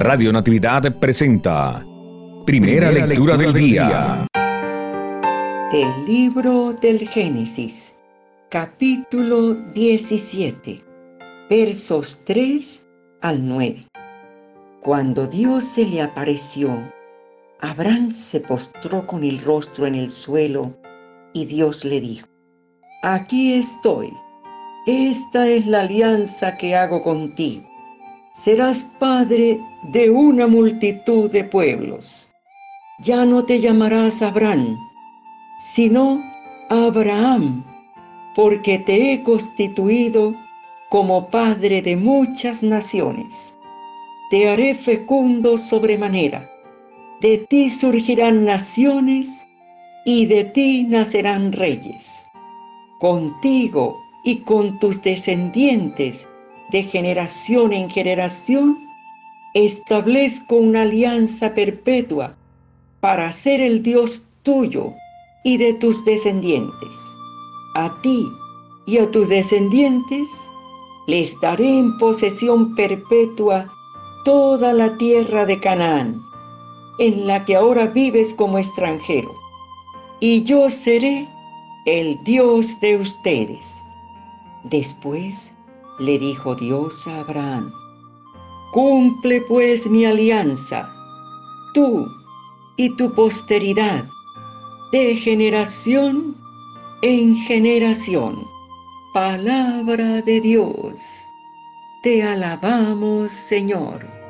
Radio Natividad presenta Primera lectura del día. Del libro del Génesis, capítulo 17, versos 3 al 9. Cuando Dios se le apareció, Abraham se postró con el rostro en el suelo y Dios le dijo: Aquí estoy, esta es la alianza que hago contigo. Serás padre de una multitud de pueblos. Ya no te llamarás Abraham, sino Abraham, porque te he constituido como padre de muchas naciones. Te haré fecundo sobremanera. De ti surgirán naciones y de ti nacerán reyes. Contigo y con tus descendientes de generación en generación, establezco una alianza perpetua para ser el Dios tuyo y de tus descendientes. A ti y a tus descendientes les daré en posesión perpetua toda la tierra de Canaán, en la que ahora vives como extranjero, y yo seré el Dios de ustedes. Después le dijo Dios a Abraham: Cumple pues mi alianza, tú y tu posteridad, de generación en generación. Palabra de Dios. Te alabamos, Señor.